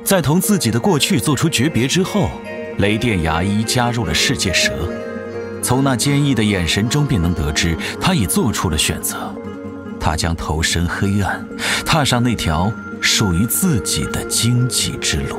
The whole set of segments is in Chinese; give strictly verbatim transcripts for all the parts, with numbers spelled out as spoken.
在同自己的过去做出诀别之后，雷电牙医加入了世界蛇。从那坚毅的眼神中便能得知，他已做出了选择。他将投身黑暗，踏上那条属于自己的荆棘之路。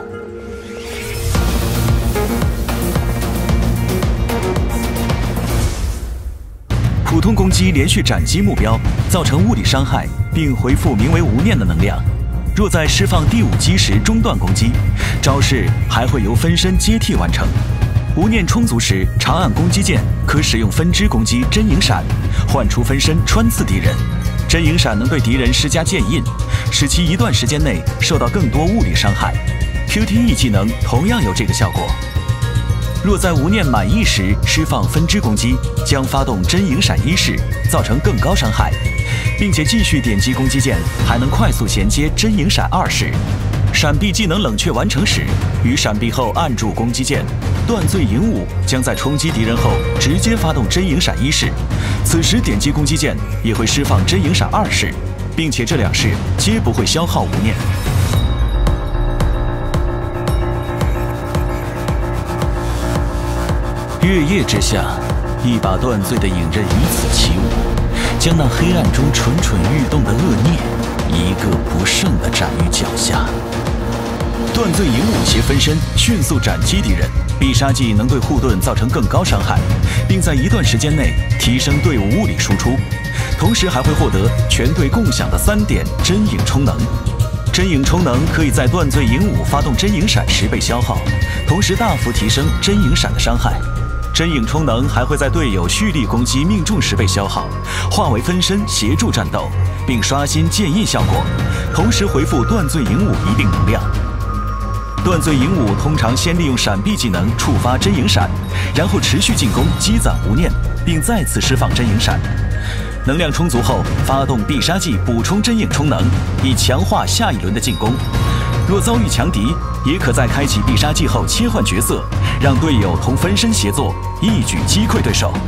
普通攻击连续斩击目标，造成物理伤害，并回复名为无念的能量。若在释放第五击时中断攻击，招式还会由分身接替完成。无念充足时，长按攻击键可使用分支攻击真影闪，唤出分身穿刺敌人。真影闪能对敌人施加剑印，使其一段时间内受到更多物理伤害。Q T E 技能同样有这个效果。若在无念满意时释放分支攻击，将发动真影闪一式，造成更高伤害，并且继续点击攻击键，还能快速衔接真影闪二式。闪避技能冷却完成时，于闪避后按住攻击键，断罪影舞将在冲击敌人后直接发动真影闪一式，此时点击攻击键也会释放真影闪二式，并且这两式皆不会消耗无念。月夜之下，一把断罪的影刃于此起舞，将那黑暗中蠢蠢欲动的恶孽一个不剩地斩于脚下。断罪影舞其分身迅速斩击敌人，必杀技能对护盾造成更高伤害，并在一段时间内提升队伍物理输出，同时还会获得全队共享的三点真影充能。真影充能可以在断罪影舞发动真影闪时被消耗，同时大幅提升真影闪的伤害。真影充能还会在队友蓄力攻击命中时被消耗，化为分身协助战斗，并刷新剑印效果，同时回复断罪影舞一定能量。断罪影舞通常先利用闪避技能触发真影闪，然后持续进攻积攒无念，并再次释放真影闪。能量充足后，发动必杀技补充真影充能，以强化下一轮的进攻。若遭遇强敌，也可在开启必杀技后切换角色，让队友同分身协作，一举击溃对手。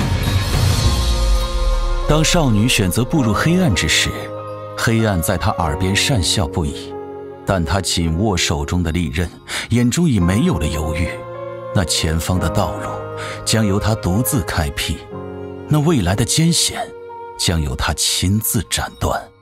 当少女选择步入黑暗之时，黑暗在她耳边讪笑不已，但她紧握手中的利刃，眼中已没有了犹豫。那前方的道路将由她独自开辟，那未来的艰险将由她亲自斩断。